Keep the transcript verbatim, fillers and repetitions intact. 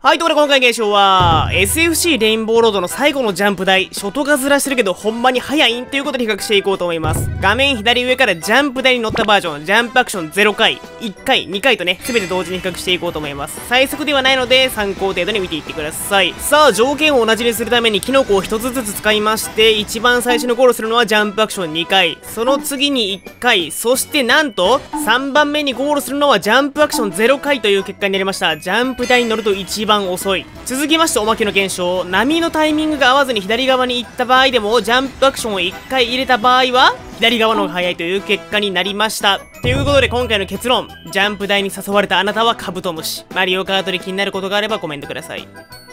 はい、ということで今回の現象は、エスエフシー レインボーロードの最後のジャンプ台、ショトがずらしてるけど、ほんまに速いんっていうことで比較していこうと思います。画面左上からジャンプ台に乗ったバージョン、ジャンプアクションゼロかい、いっかい、にかいとね、すべて同時に比較していこうと思います。最速ではないので、参考程度に見ていってください。さあ、条件を同じにするためにキノコをひとつずつ使いまして、一番最初にゴールするのはジャンプアクションにかい、その次にいっかい、そしてなんと、さんばんめにゴールするのはジャンプアクションゼロかいという結果になりました。ジャンプ台に乗ると一番遅い。続きましておまけの現象、波のタイミングが合わずに左側に行った場合でもジャンプアクションをいっかい入れた場合は左側の方が早いという結果になりました。ということで今回の結論、ジャンプ台に誘われたあなたはカブトムシ。マリオカートで気になることがあればコメントください。